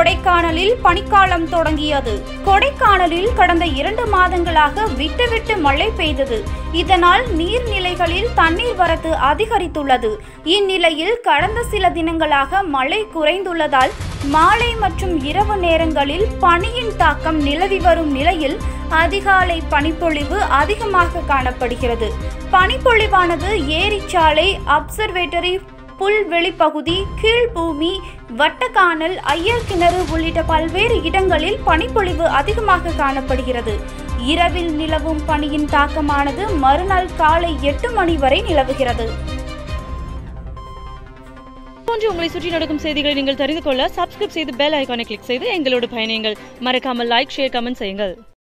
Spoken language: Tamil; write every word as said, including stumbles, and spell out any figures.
கொடைக்கானலில் பனிக்காலம் தொடங்கியது. கொடைக்கானலில் கடந்த இரண்டு மாதங்களாக விட்டுவிட்டு மழை பெய்தது. இதனால் நீர்நிலைகளில் தண்ணீர் வரத்து அதிகரித்துள்ளது. இந்நிலையில் கடந்த சில தினங்களாக மழை குறைந்துள்ளதால் மாலை மற்றும் இரவு நேரங்களில் பனியின் தாக்கம் நிலவி வரும் நிலையில் அதிகாலை பனிப்பொழிவு அதிகமாக காணப்படுகிறது. பனிப்பொழிவானது ஏரிச்சாலை, அப்சர்வேட்டரி, புல்வெளி பகுதி, கீழ்பூமி, வட்டக்கானல், ஐயர் கிணறு உள்ளிட்ட பல்வேறு இடங்களில் பனிப்பொழிவு அதிகமாக காணப்படுகிறது. இரவில் நிலவும் பனியின் தாக்கமானது மறுநாள் காலை எட்டு மணி வரை நிலவுகிறது. போன்று உங்களை சுற்றி நடக்கும் செய்திகளை நீங்கள் தெரிந்து கொள்ள சப்ஸ்கிரைப் செய்து பெல் ஐகானை கிளிக் செய்து எங்களோடு பயணியுங்கள். மறக்காமல் லைக், ஷேர், கமெண்ட் செய்யுங்கள்.